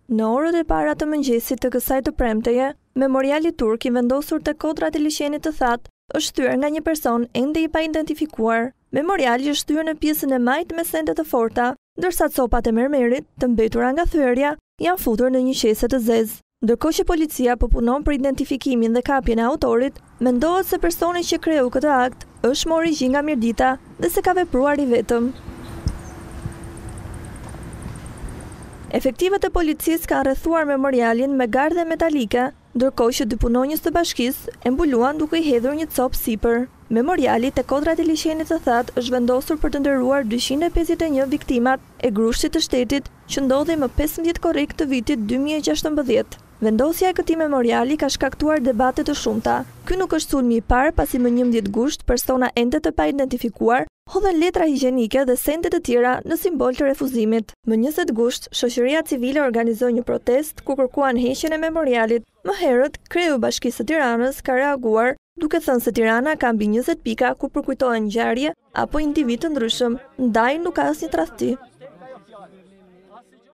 Në orët e para të mëngjesit të kësaj të premteje, memoriali turk i vendosur te kodrat e liçenit të thatë është thyer nga një person ende i pa identifikuar. Memoriali është thyer në pjesën e majtë me sende të forta, ndërsa copat e mermerit, të mbetura nga thyerja, janë futur në një qese të zezë. Ndërkohë që policia po punon për identifikimin dhe kapjen e autorit, mendohet se personi që kreu këtë akt është me origjinë nga Mirdita dhe se ka vepruar i vetëm. Efektivat e policisë kanë rrethuar memorialin me gardhe metalike, ndërkohë që dy punonjës të bashkisë e mbuluan duke i hedhur një copë sipër. Memoriali te kodrat e liçenit të thatë është vendosur për të nderuar 251 viktimat e grushtit të shtetit që ndodhi më 15 korrik të vitit 2016. Vendosja e këtij memoriali ka shkaktuar debate të shumta. Ky nuk është sulmi i parë pasi më 11 gusht persona ende të paidentifikuar hodhen letra higjienike dhe sende të tjera në simbol të refuzimit. Më 20 gusht, shoqëria civile organizoi një protest ku kërkuan heqjen e memorialit. Më herët, kreu i Bashkisë së Tiranës ka reaguar duke thënë se Tirana ka mbi 20 pika ku përkujtohen ngjarje apo individ të ndryshëm, ndaj nuk ka asnjë tradhti.